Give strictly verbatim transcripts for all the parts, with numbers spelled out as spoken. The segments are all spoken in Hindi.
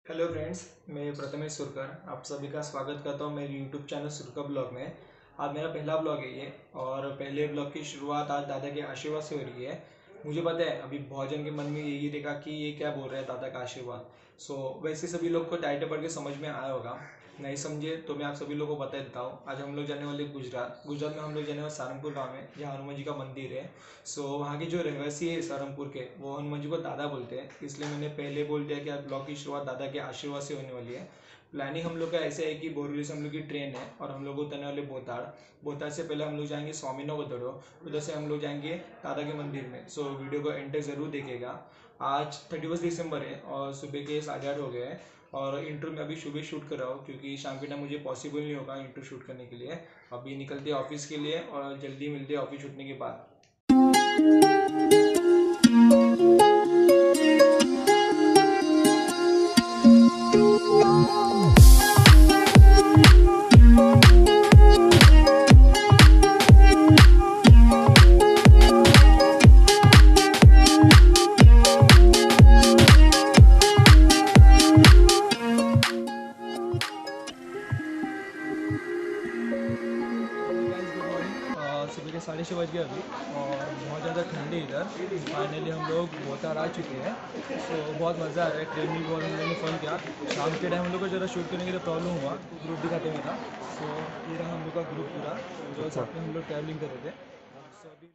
हेलो फ्रेंड्स, मैं प्रथमेश सुरकर आप सभी का स्वागत करता हूं मेरे यूट्यूब चैनल सुरकर ब्लॉग में। आज मेरा पहला ब्लॉग है ये, और पहले ब्लॉग की शुरुआत आज दादा के आशीर्वाद से हो रही है। मुझे पता है अभी बहुत जन के मन में यही देखा कि ये क्या बोल रहा है दादा का आशीर्वाद। सो वैसे सभी लोग को टाइटल पढ़ के समझ में आया होगा, नहीं समझे तो मैं आप सभी लोगों को बता देता हूँ। आज हम लोग जाने वाले गुजरात गुजरात में हम लोग जाने वाले सारंगपुर गांव में, जहाँ हनुमान जी का मंदिर है। सो वहाँ के जो रहवासी है सारंगपुर के, वो हनुमान जी को दादा बोलते हैं, इसलिए मैंने पहले बोल दिया कि आज ब्लॉग की शुरुआत दादा के आशीर्वाद से होने वाली है। प्लानिंग हम लोग का ऐसे है कि बोरीवली से हम लोग की ट्रेन है और हम लोग उतरने वाले बोताड़। बोताड़ से पहले हम लोग जाएंगे स्वामीनगरदड़ो, उधर से हम लोग जाएंगे दादा के मंदिर में। सो वीडियो को एंड तक जरूर देखेगा। आज थर्टी फर्स्ट दिसंबर है और सुबह के साढ़े आठ हो गए हैं, और इंट्रो में अभी सुबह शूट कर रहा हूँ क्योंकि शाम के टाइम मुझे पॉसिबल नहीं होगा इंट्रो शूट करने के लिए। अभी निकलते हैं ऑफिस के लिए और जल्दी मिलते हैं ऑफिस छूटने के बाद। सुबह के साढ़े छः बज गए अभी और बहुत ज़्यादा ठंडी इधर। फाइनली हम लोग बोताड़ आ चुके हैं। सो बहुत मज़ा आ रहा है, ट्रेन में बहुत हम लोगों ने फ़न किया। शाम के टाइम हम लोग को ज़रा शूट करने के लिए प्रॉब्लम हुआ, ग्रुप दिखाते मेरा। सो ये रहा हम लोग का ग्रुप पूरा, जो साथ में हम लोग ट्रैवलिंग कर रहे थे। सो अभी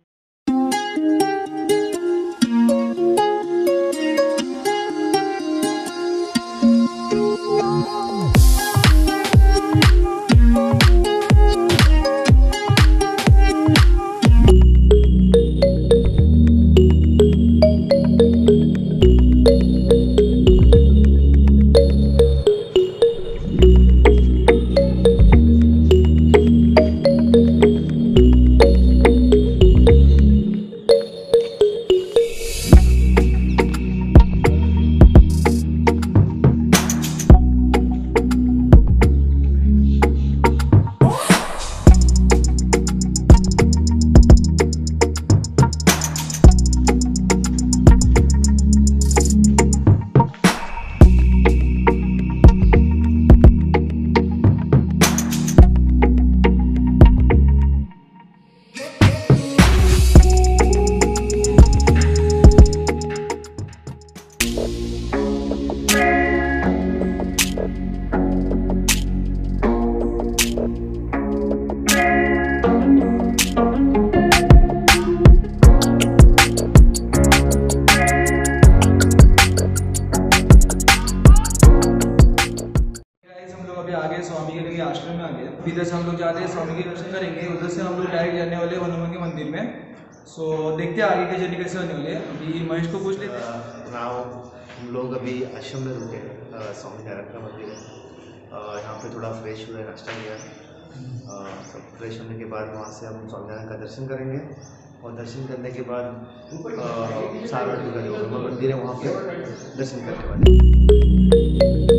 आगे स्वामी के आश्रम में आ गए। इधर से हम लोग जाते हैं स्वामी के दर्शन करेंगे, उधर से हम लोग डायरेक्ट जाने वाले हनुमान के मंदिर में। सो देखते हैं आगे की जर्नी कैसे होने वाली है। अभी महेश को पूछ लेते हैं। नाउ हम लोग अभी आश्रम में रुके, स्वामी नारायण का मंदिर है। यहाँ पे थोड़ा फ्रेश हुए, नाश्ता किया। सब फ्रेश होने के बाद वहाँ से हम स्वामी नारायण का दर्शन करेंगे, और दर्शन करने के बाद सारनाथ का जो मंदिर है वहाँ पे दर्शन करने वाले।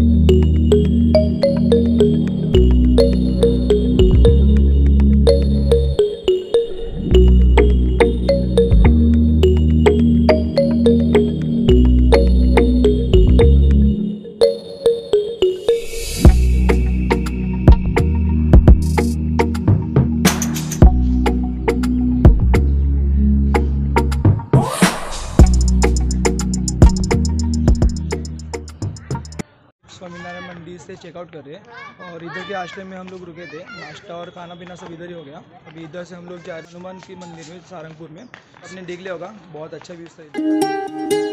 स्वामीनारायण मंदिर से चेकआउट कर रहे हैं और इधर के आश्रम में हम लोग रुके थे। नाश्ता और खाना पीना सब इधर ही हो गया। अभी इधर से हम लोग जा रहे हनुमान के मंदिर में सारंगपुर में। आपने देख लिया होगा, बहुत अच्छा व्यू था।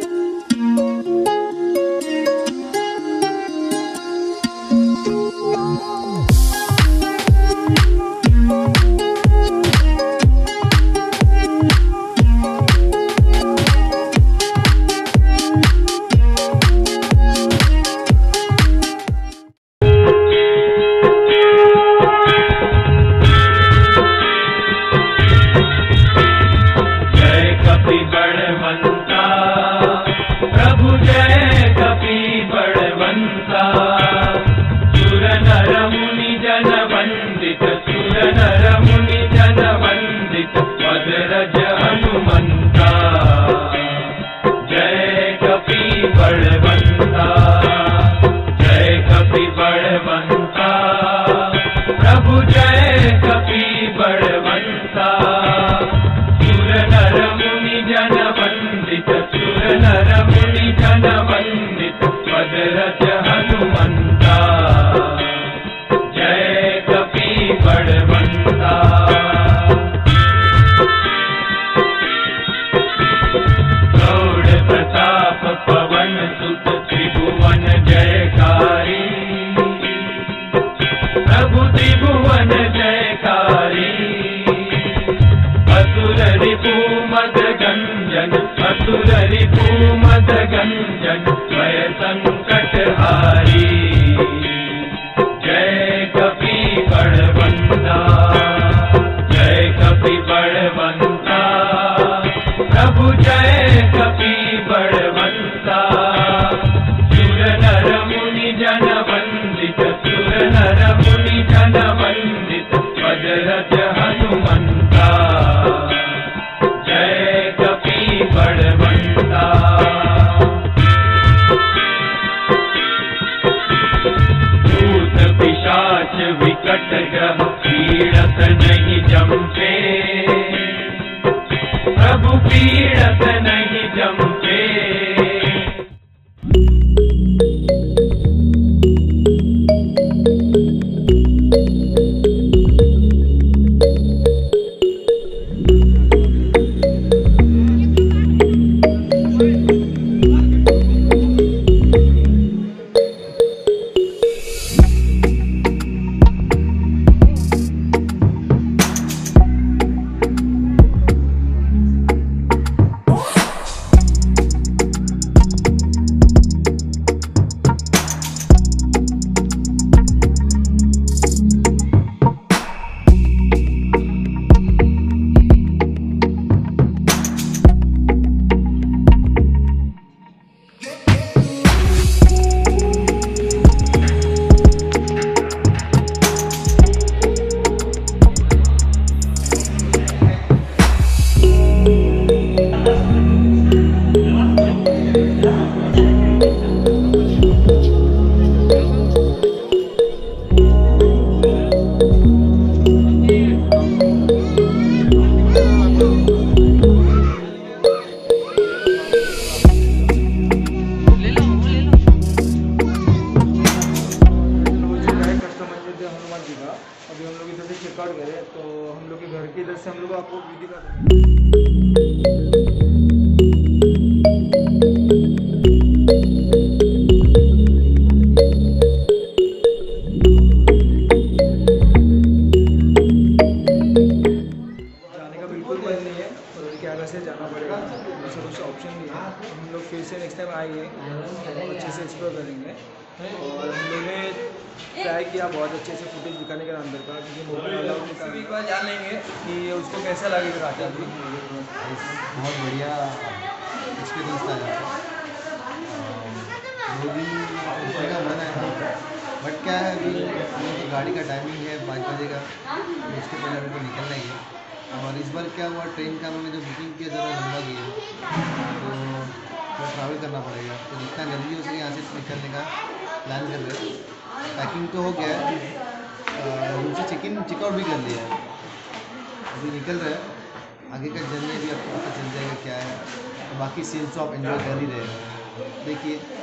प्रभु जय। मदगंजन भय संकट हारी। जय कपि बड़वंता, जय कपि बड़वंता, प्रभु जय कपि बड़वंता। सुर नर मुनि जन वंदित, सुर नर मुनि जन वंदित, वज्रज हनुमंता। जय कपि बड़वंता। भूत पिशाच विकट ग्रह पीड़त नहीं जमते, प्रभु पीड़त नहीं जमते। अभी हम लोग इधर से चेकआउट करें तो हम लोग के घर के इधर से हम लोग आपको विधि का जाने का बिल्कुल मन नहीं है और क्या कैसे जाना पड़ेगा, ऐसा कुछ ऑप्शन नहीं है। हम लोग फिर से नेक्स्ट टाइम आएंगे, अच्छे से एक्सप्लोर करेंगे। और हम लोग ने ट्राई किया बहुत अच्छे से फुटेज दिखाने का अंदर का, क्योंकि मोबाइल अलाउड नहीं था। एक बार जान लेंगे कि उसको कैसा लगेगा। राजा भी बहुत बढ़िया एक्सपीरियंस था यहाँ पर। वो भी उसने का मन है, बट क्या है अभी तो गाड़ी का टाइमिंग है पाँच बजे का, उसके पहले अभी तो निकलना ही है। और इस बार क्या हुआ, ट्रेन का उन्होंने जो बुकिंग किया ज़रा लंबा किया, तो थोड़ा ट्रैवल करना पड़ेगा। तो जितना जल्दी हो सके यहाँ से निकलने का प्लान कर रहे हैं। पैकिंग तो हो गया है, रूम से चेक इन चेकआउट भी कर लिया है, अभी निकल रहे हैं। आगे का जर्नी भी आपको पता चल जाएगा क्या है, तो बाकी सीन्स तो आप एंजॉय कर ही रहे हैं। देखिए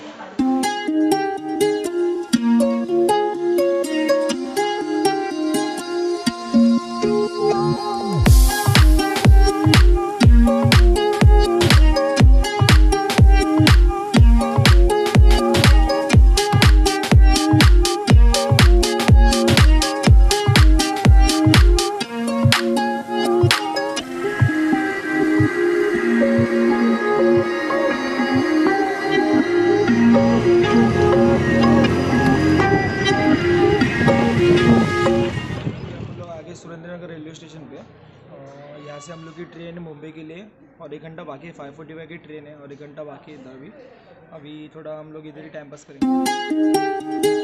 सुरेंद्रनगर रेलवे स्टेशन पे। यहाँ से हम लोग की ट्रेन है मुंबई के लिए, और एक घंटा बाकी है। फाइव फोर्टी फाइव की ट्रेन है और एक घंटा बाकी है इधर भी। अभी थोड़ा हम लोग इधर ही टाइम पास करेंगे।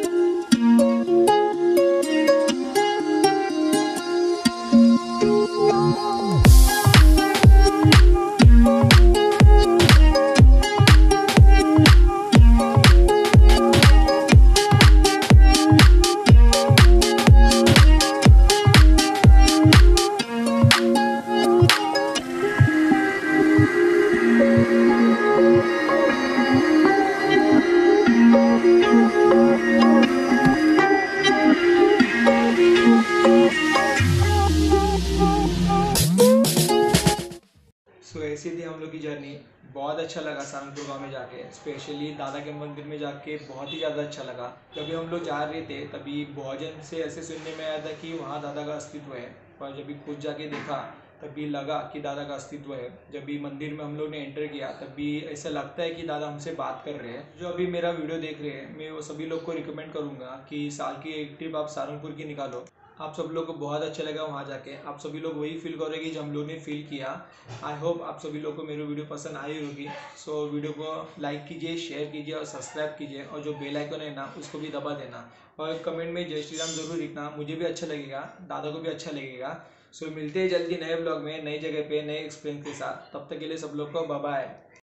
सो ऐसी थी हम लोग की जर्नी। बहुत अच्छा लगा सारंगपुर गाँव में जाके, स्पेशली दादा के मंदिर में जाके बहुत ही ज़्यादा अच्छा लगा। जब हम लोग जा रहे थे तभी बहुजन से ऐसे सुनने में आया था कि वहाँ दादा का अस्तित्व है, पर जब खुद जाके देखा तब भी लगा कि दादा का अस्तित्व है। जब भी मंदिर में हम लोग ने एंटर किया तब भी ऐसा लगता है कि दादा हमसे बात कर रहे हैं। जो अभी मेरा वीडियो देख रहे हैं, मैं वो सभी लोग को रिकमेंड करूँगा कि साल की एक ट्रिप आप सारंगपुर की निकालो। आप सब लोग को बहुत अच्छा लगा वहाँ जाके। आप सभी लोग वही फील करोगे जो हम लोग ने फील किया। आई होप आप सभी लोग को मेरी वीडियो पसंद आई होगी। सो वीडियो को लाइक कीजिए, शेयर कीजिए और सब्सक्राइब कीजिए, और जो बेल आइकन है ना उसको भी दबा देना, और कमेंट में जय श्री राम जरूर लिखना। मुझे भी अच्छा लगेगा, दादा को भी अच्छा लगेगा। सो मिलते हैं जल्दी नए ब्लॉग में, नई जगह पे, नए एक्सपीरियंस के साथ। तब तक के लिए सब लोग को बाय बाय।